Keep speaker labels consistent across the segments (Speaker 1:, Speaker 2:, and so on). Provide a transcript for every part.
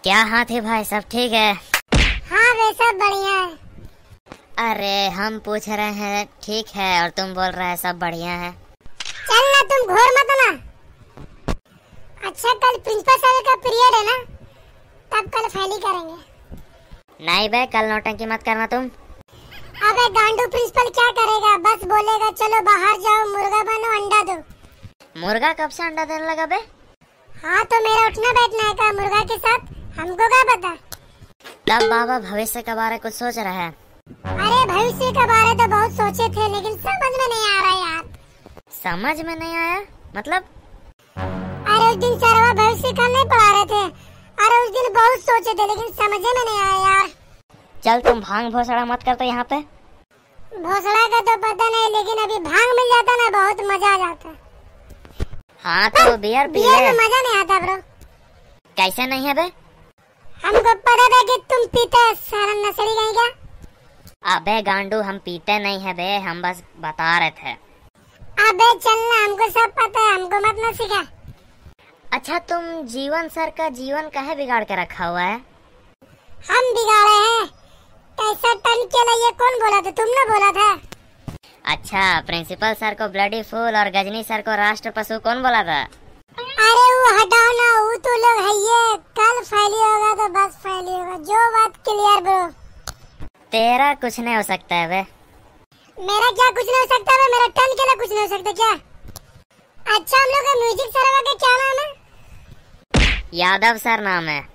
Speaker 1: क्या हाथी भाई, सब ठीक है?
Speaker 2: हाँ वे सब बढ़िया है।
Speaker 1: अरे हम पूछ रहे हैं ठीक है और तुम बोल रहे हैं सब बढ़िया है।
Speaker 2: चल ना, तुम घोर मत ना। अच्छा कल प्रिंसिपल सर का पीरियड है ना, तब कल फाइली करेंगे।
Speaker 1: नहीं बे, कल नौटंकी मत करना तुम।
Speaker 2: अबे गांडू, प्रिंसिपल क्या करेगा, बस बोलेगा चलो बाहर जाओ, मुर्गा बनो, अंडा दो।
Speaker 1: मुर्गा कब से अंडा देने लगा बे?
Speaker 2: हाँ तो मेरा उठना बैठना है का मुर्गा के साथ, हमको क्या पता।
Speaker 1: तब बाबा भविष्य के बारे कुछ सोच रहे हैं?
Speaker 2: अरे भविष्य के बारे तो बहुत सोचे थे, लेकिन समझ में नहीं आ रहा यार।
Speaker 1: समझ में नहीं आया मतलब?
Speaker 2: अरे उस दिन सरवा भविष्य का नहीं पढ़ा रहे थे, अरे उस दिन बहुत सोचे थे लेकिन समझ में नहीं आया यार।
Speaker 1: चल तुम भांग भोसड़ा मत कर तो यहाँ पे।
Speaker 2: भोसड़ा का तो पता नहीं, लेकिन अभी भांग मिल जाता ना बहुत मजा आ जाता।
Speaker 1: हाँ तो बियर पी
Speaker 2: बियर
Speaker 1: ले।
Speaker 2: में मजा नहीं आता ब्रो।
Speaker 1: कैसे नहीं है बे?
Speaker 2: हमको पता था कि तुम पीते सारा नसड़ी कहीं का।
Speaker 1: अबे गांडू, हम पीते नहीं है बे, हम बस बता रहे थे।
Speaker 2: अबे चलना, हमको सब पता है, हमको मत ना सिखा।
Speaker 1: अच्छा तुम जीवन सर का जीवन काहे बिगाड़ के रखा हुआ है?
Speaker 2: हम बिगाड़े हैं? कैसा टन के लिए कौन बोला था, तुमने बोला था।
Speaker 1: अच्छा, प्रिंसिपल सर को ब्लडी फूल और गजनी सर को राष्ट्र पशु कौन बोला था?
Speaker 2: अरे वो हटाओ ना, वो तो लोग है ये। कल फाइली होगा तो बस फाइली होगा, जो बात क्लियर ब्रो।
Speaker 1: तेरा कुछ नहीं हो सकता है बे।
Speaker 2: मेरा क्या कुछ नहीं हो सकता है, मेरा टन के लिए कुछ नहीं हो सकता क्या? अच्छा हम लोग का म्यूजिक सर का क्या नाम है?
Speaker 1: यादव सर नाम है।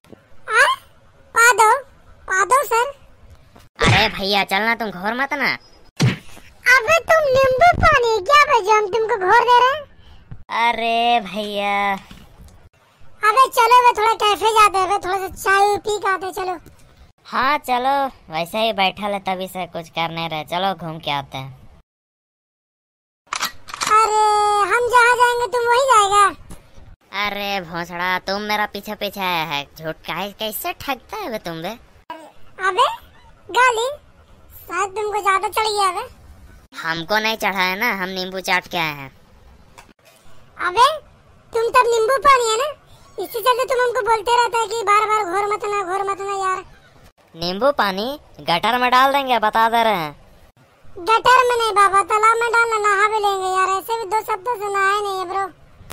Speaker 2: पादो पादो सर।
Speaker 1: अरे भैया चलना, तुम घोर मत ना।
Speaker 2: अबे तुम नींबू पानी क्या भेजो, हम तुमको घोर दे रहे हैं।
Speaker 1: अरे भैया।
Speaker 2: अबे चलो वे थोड़ा कैफे जाते हैं, थोड़ा सा चाय पी के आते, चलो।
Speaker 1: हाँ चलो, वैसे ही बैठा है तभी से कुछ कर नहीं रहे, चलो घूम के आते हैं।
Speaker 2: अरे हम जहाँ जाएंगे तुम वही जाएगा।
Speaker 1: अरे भोसड़ा, तुम मेरा पीछे पीछे आया है, झूठ कैसे ठगता है बे तुम बे?
Speaker 2: अबे गाली, शायद तुमको ज्यादा चढ़ गया बे।
Speaker 1: हमको नहीं चढ़ा है ना, हम नींबू चाट के आए हैं।
Speaker 2: अबे तुम तब नींबू पानी है ना, इसी चलते तुम हमको बोलते रहता है कि बार बार घोर मत ना यार।
Speaker 1: नींबू पानी गटर में डाल देंगे, बता दे रहे हैं।
Speaker 2: गटर में नहीं बाबा, तालाब में डालना, नहा भी लेंगे यार, ऐसे भी 2 सप्ताह से नहाए नहीं है ब्रो।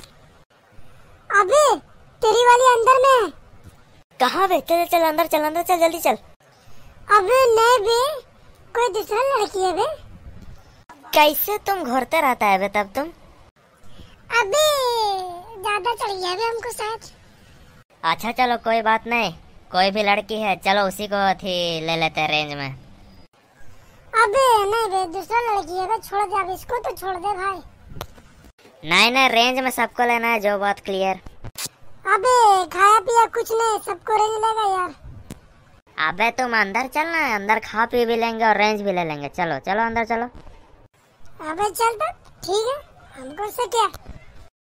Speaker 2: अबे तेरी वाली अंदर में है।
Speaker 1: कहाँ बे? चल चल अंदर चल, अंदर चल, जल्दी चल।
Speaker 2: अबे नहीं बे, कोई दूसरा लड़की है बे।
Speaker 1: कैसे तुम घोरते रहता है बे तब तुम?
Speaker 2: अबे ज्यादा चढ़ गया बे हमको शायद।
Speaker 1: अच्छा चलो कोई बात नहीं, कोई भी लड़की है, चलो उसी को थी ले लेते हैं रेंज में।
Speaker 2: अबे नहीं बे, दूसरा लड़की है बे, छोड़ दे अब इसको, तो छोड़ दे भाई।
Speaker 1: नहीं रेंज में सबको लेना है, जो बात क्लियर।
Speaker 2: अबे खाया पिया कुछ नहीं, सबको रेंज लेगा यार।
Speaker 1: अबे तुम अंदर चलना, अंदर खा पी भी लेंगे और रेंज भी ले लेंगे, चलो चलो अंदर चलो।
Speaker 2: अबे चल तब ठीक है, हमको से क्या।